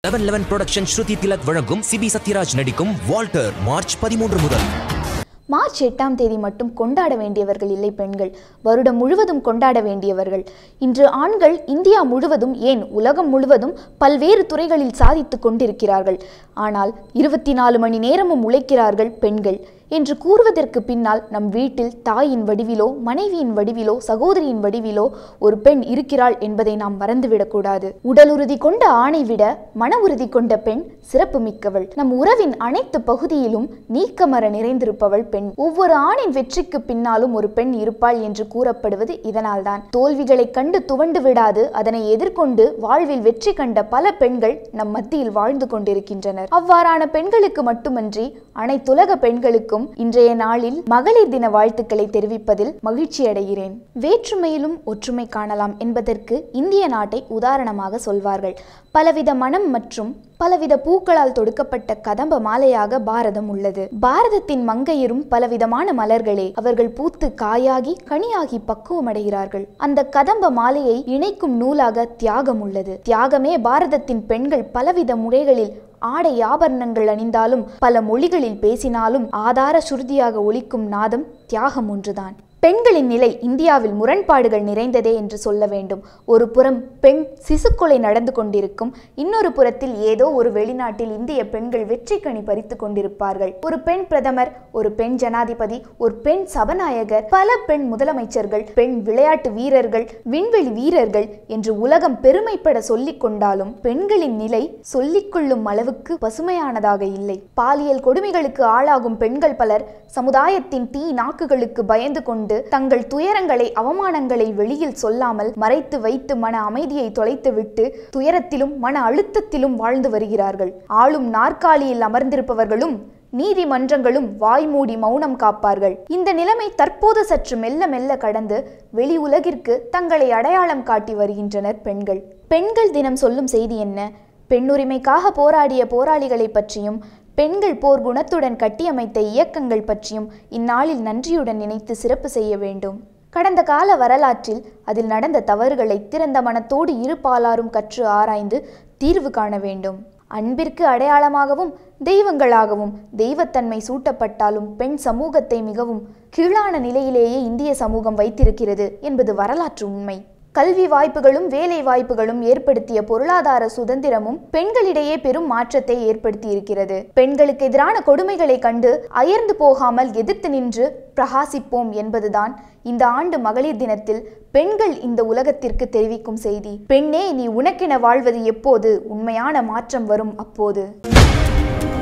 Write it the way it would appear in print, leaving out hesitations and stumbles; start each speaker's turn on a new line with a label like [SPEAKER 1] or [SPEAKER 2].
[SPEAKER 1] 11 production ஸ்ருதி திலக் வழங்கும் CP Sathyaraj நடிக்கும் Walter March 13 முதல்.
[SPEAKER 2] மார்ச் 8ஆம் தேதி மட்டும் கொண்டாட வேண்டியவர்கள் இல்லை பெண்கள், வருடம் முழுவதும் கொண்டாட வேண்டியவர்கள். இன்று ஆண்கள் இந்தியா முழுவதும், ஏன் உலகம் முழுவதும் பல்வேறு துறைகளில் சாதித்து கொண்டிருக்கிறார்கள். ஆனால் 24 மணி நேரமும் உழைக்கிறார்கள் பெண்கள் என்று கூறுவதற்கு பின்னால் நம் வீட்டில் தாயின் வடிவிலோ, மனைவியின் வடிவிலோ, சகோதரியின் வடிவிலோ ஒரு பெண் இருக்கிறாள் என்பதை நாம் மறந்துவிடக்கூடாது. உடல் உறுதி கொண்ட ஆணை விட மன உறுதி கொண்ட பெண் சிறப்பு மிக்கவள். நம் உறவின் அனைத்து பகுதியிலும் நீக்கமர நிறைந்திருப்பவள் பெண். ஒவ்வொரு ஆணின் வெற்றிக்கு பின்னாலும் ஒரு பெண் இருப்பாள் என்று கூறப்படுவது இதனால்தான். தோல்விகளை கண்டு துவண்டு விடாது அதனை எதிர்கொண்டு வாழ்வில் வெற்றி கண்ட பல பெண்கள் நம் மத்தியில் வாழ்ந்து கொண்டிருக்கின்றனர். அவ்வாறான பெண்களுக்கு மட்டுமன்றி அனைத்துலக பெண்களுக்கும் இன்றைய நாளில் மகளிர் தின வாழ்த்துக்களை தெரிவிப்பதில் மகிழ்ச்சி அடைகிறேன். வேற்றுமையிலும் ஒற்றுமை காணலாம் என்பதற்கு இந்திய நாட்டை உதாரணமாக சொல்வார்கள். பலவித மனம் மற்றும் பலவித பூக்களால் தொடுக்கப்பட்ட கதம்ப மாலையாக பாரதம் உள்ளது. பாரதத்தின் மங்கையரும் பலவிதமான மலர்களே. அவர்கள் பூத்து காயாகி கனியாகி பக்குவமடைகிறார்கள். அந்த கதம்ப மாலையை இணைக்கும் நூலாக தியாகம் உள்ளது. தியாகமே பாரதத்தின் பெண்கள் பலவித முறைகளில் ஆடை ஆபரணங்கள் அணிந்தாலும், பல மொழிகளில் பேசினாலும் ஆதார சுருதியாக ஒலிக்கும் நாதம் தியாகம் ஒன்றுதான். பெண்களின் நிலை இந்தியாவில் முரண்பாடுகள் நிறைந்ததே என்று சொல்ல வேண்டும். ஒரு புறம் பெண் சிசுக்கொலை நடந்து கொண்டிருக்கும், இன்னொரு புறத்தில் ஏதோ ஒரு வெளிநாட்டில் இந்திய பெண்கள் வெற்றி கனி பறித்து கொண்டிருப்பார்கள். ஒரு பெண் பிரதமர், ஒரு பெண் ஜனாதிபதி, ஒரு பெண் சபாநாயகர், பல பெண் முதலமைச்சர்கள், பெண் விளையாட்டு வீரர்கள், விண்வெளி வீரர்கள் என்று உலகம் பெருமைப்பட சொல்லிக் கொண்டாலும் பெண்களின் நிலை சொல்லிக்கொள்ளும் அளவுக்கு பசுமையானதாக இல்லை. பாலியல் கொடுமைகளுக்கு ஆளாகும் பெண்கள் பலர் சமுதாயத்தின் தீ நாக்குகளுக்கு பயந்து கொண்டு தங்கள் துயரங்களை, அவமானங்களை வெளியில் சொல்லாமல் மறைத்து வைத்து மன அமைதியை தொலைத்துவிட்டு துயரத்திலும் மன அழுத்தத்திலும் வாழ்ந்து வருகிறார்கள். ஆளும் நாற்காலியில் அமர்ந்திருப்பவர்களும் நீதிமன்றங்களும் வாய்மூடி மௌனம் காப்பார்கள். இந்த நிலைமை தற்போது சற்று மெல்ல மெல்ல கடந்து வெளி உலகிற்கு தங்களை அடையாளம் காட்டி வருகின்றனர் பெண்கள். பெண்கள் தினம் சொல்லும் செய்தி என்ன? பெண்ணுரிமைக்காக போராடிய போராளிகளை பற்றியும், பெண்கள் போர் குணத்துடன் கட்டியமைத்த இயக்கங்கள் பற்றியும் இந்நாளில் நன்றியுடன் நினைத்து சிறப்பு செய்ய வேண்டும். கடந்த கால வரலாற்றில் அதில் நடந்த தவறுகளை திறந்த மனத்தோடு இரு பாலாரும் கற்று ஆராய்ந்து தீர்வு காண வேண்டும். அன்பிற்கு அடையாளமாகவும் தெய்வங்களாகவும் தெய்வத்தன்மை சூட்டப்பட்டாலும் பெண் சமூகத்தை மிகவும் கீழான நிலையிலேயே இந்திய சமூகம் வைத்திருக்கிறது என்பது வரலாற்று உண்மை. கல்வி வாய்ப்புகளும் வேலை வாய்ப்புகளும் ஏற்படுத்திய பொருளாதார சுதந்திரமும் பெண்களிடையே பெரும் மாற்றத்தை ஏற்படுத்தி இருக்கிறது. பெண்களுக்கு எதிரான கொடுமைகளை கண்டு அயர்ந்து போகாமல் எதிர்த்து நின்று பிரகாசிப்போம் என்பதுதான் இந்த ஆண்டு மகளிர் தினத்தில் பெண்கள் இந்த உலகத்திற்கு தெரிவிக்கும் செய்தி. பெண்ணே, நீ உனக்கென வாழ்வது எப்போது உண்மையான மாற்றம் வரும் அப்போது.